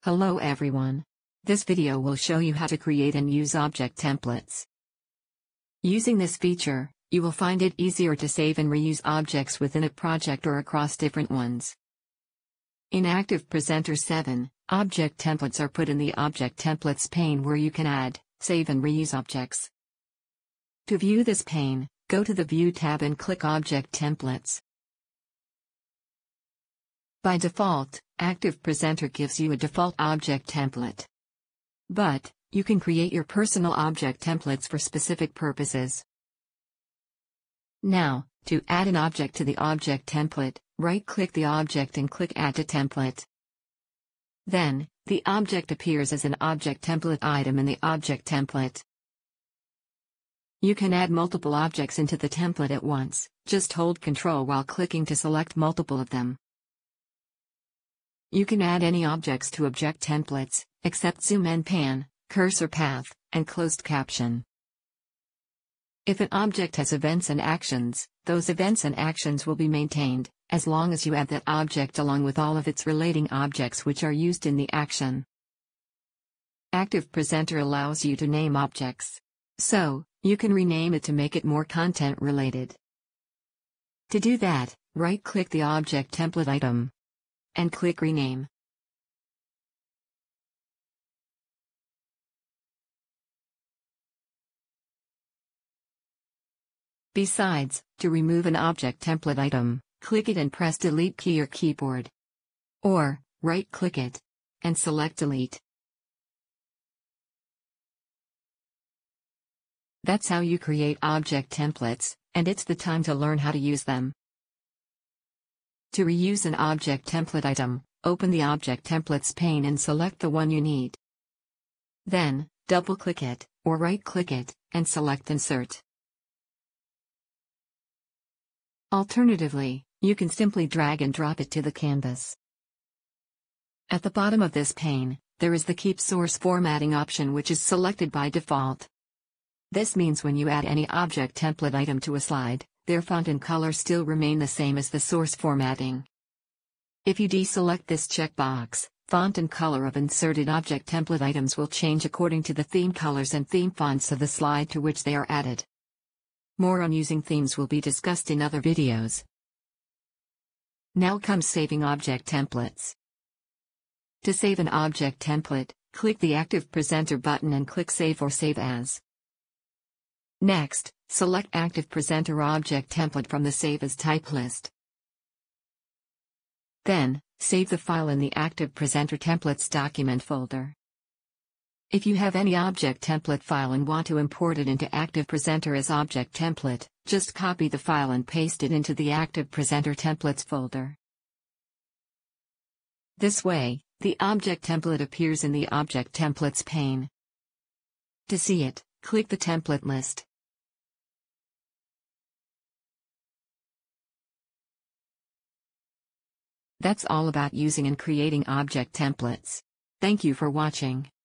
Hello everyone. This video will show you how to create and use object templates. Using this feature, you will find it easier to save and reuse objects within a project or across different ones. In ActivePresenter 7, object templates are put in the Object Templates pane where you can add, save and reuse objects. To view this pane, go to the View tab and click Object Templates. By default, ActivePresenter gives you a default object template. But, you can create your personal object templates for specific purposes. Now, to add an object to the object template, right-click the object and click Add to Template. Then, the object appears as an object template item in the object template. You can add multiple objects into the template at once, just hold Ctrl while clicking to select multiple of them. You can add any objects to object templates, except zoom and pan, cursor path, and closed caption. If an object has events and actions, those events and actions will be maintained, as long as you add that object along with all of its relating objects which are used in the action. ActivePresenter allows you to name objects. So, you can rename it to make it more content related. To do that, right-click the object template item and click Rename. Besides, to remove an object template item, click it and press Delete key or keyboard. Or, right-click it and select Delete. That's how you create object templates, and it's the time to learn how to use them. To reuse an object template item, open the Object Templates pane and select the one you need. Then, double-click it, or right-click it, and select Insert. Alternatively, you can simply drag and drop it to the canvas. At the bottom of this pane, there is the Keep Source Formatting option which is selected by default. This means when you add any object template item to a slide, their font and color still remain the same as the source formatting. If you deselect this checkbox, font and color of inserted object template items will change according to the theme colors and theme fonts of the slide to which they are added. More on using themes will be discussed in other videos. Now comes saving object templates. To save an object template, click the ActivePresenter button and click Save or Save As. Next, select ActivePresenter Object Template from the Save As type list. Then, save the file in the ActivePresenter Templates document folder. If you have any object template file and want to import it into ActivePresenter as object template, just copy the file and paste it into the ActivePresenter Templates folder. This way, the object template appears in the Object Templates pane. To see it, click the template list. That's all about using and creating object templates. Thank you for watching.